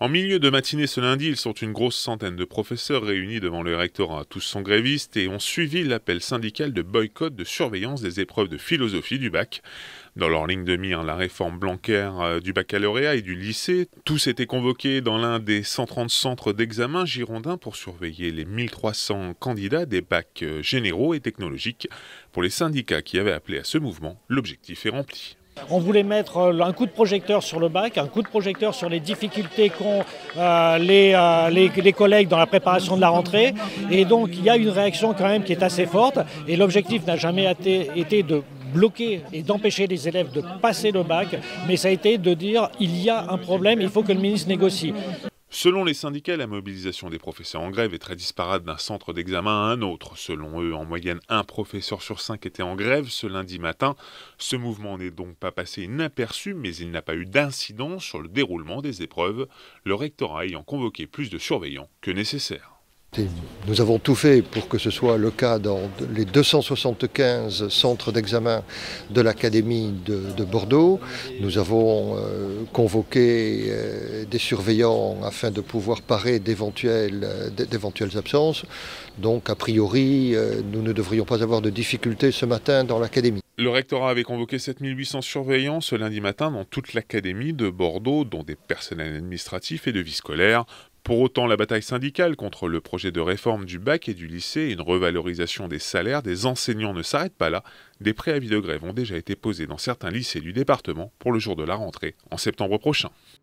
En milieu de matinée ce lundi, ils sont une grosse centaine de professeurs réunis devant le rectorat. Tous sont grévistes et ont suivi l'appel syndical de boycott de surveillance des épreuves de philosophie du bac. Dans leur ligne de mire, la réforme Blanquer du baccalauréat et du lycée. Tous étaient convoqués dans l'un des 130 centres d'examen girondins pour surveiller les 1300 candidats des bacs généraux et technologiques. Pour les syndicats qui avaient appelé à ce mouvement, l'objectif est rempli. On voulait mettre un coup de projecteur sur le bac, un coup de projecteur sur les difficultés qu'ont les collègues dans la préparation de la rentrée. Et donc il y a une réaction quand même qui est assez forte. Et l'objectif n'a jamais été de bloquer et d'empêcher les élèves de passer le bac, mais ça a été de dire il y a un problème, il faut que le ministre négocie. Selon les syndicats, la mobilisation des professeurs en grève est très disparate d'un centre d'examen à un autre. Selon eux, en moyenne, un professeur sur 5 était en grève ce lundi matin. Ce mouvement n'est donc pas passé inaperçu, mais il n'a pas eu d'incidence sur le déroulement des épreuves, le rectorat ayant convoqué plus de surveillants que nécessaire. Nous avons tout fait pour que ce soit le cas dans les 275 centres d'examen de l'Académie de Bordeaux. Nous avons convoqué des surveillants afin de pouvoir parer d'éventuelles absences. Donc, a priori, nous ne devrions pas avoir de difficultés ce matin dans l'Académie. Le rectorat avait convoqué 7800 surveillants ce lundi matin dans toute l'Académie de Bordeaux, dont des personnels administratifs et de vie scolaire. Pour autant, la bataille syndicale contre le projet de réforme du bac et du lycée et une revalorisation des salaires des enseignants ne s'arrête pas là. Des préavis de grève ont déjà été posés dans certains lycées du département pour le jour de la rentrée, en septembre prochain.